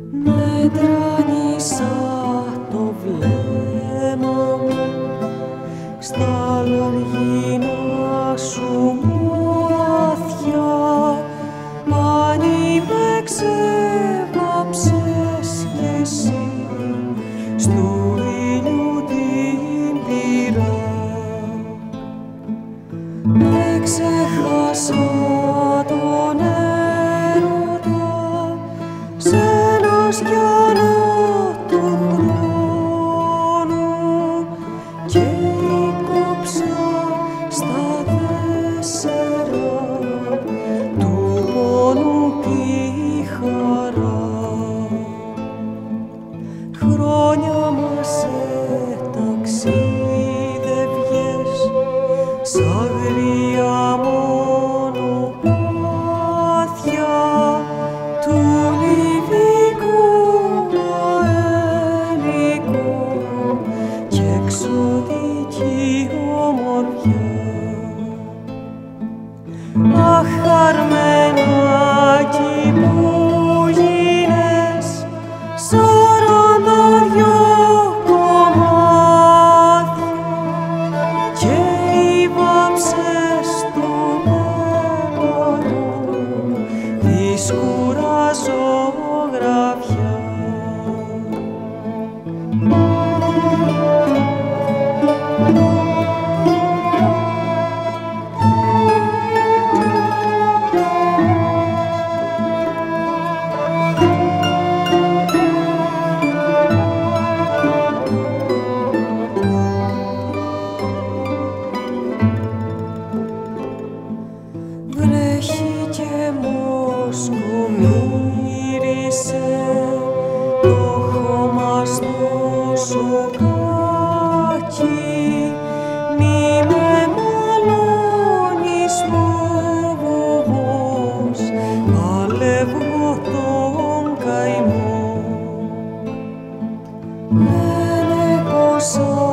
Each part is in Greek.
Μετράνισα το βλέμμα μου στα λαργίνα σου μάτια, αν είπε ξεβάψες κι εσύ στου ήλιου την πυρά. Δεν ξέχασα τον έρωτα σ' ένα σκιανό του χρόνου και κόψα στα 4 του πόνου τη χαρά. Χρόνια μας ταξίδευγες σ' αγρία μονοπάτια του λιβικού αέλικου και εξωτική ομορφιά. Αχ, Αρμενάκι που γίνες 42 κομμάτια και βάψες το πέπαλο της κουραζογραφιά. Βρέχει και μοσκομύρισε το χώμα στο σοκάκι, μη με μαλώνεις μου βοβός, παλεύω τον καημό. Λένε πως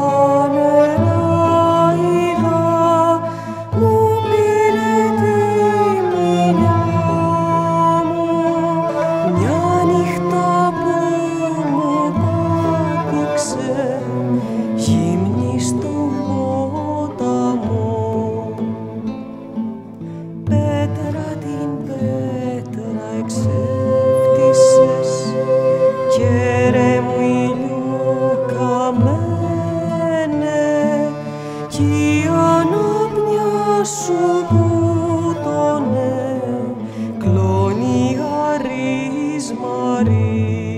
νερά είδα μου πήρε τη μηνιά μου, μια νύχτα που μου πάτηξε γύμνη στον ποταμό. Πέτρα την πέτρα εξέφτισες κέρε μου ηλιοκαμένε κι η αναπνιά σου μπούτωνε κλώνει αρισμαρί.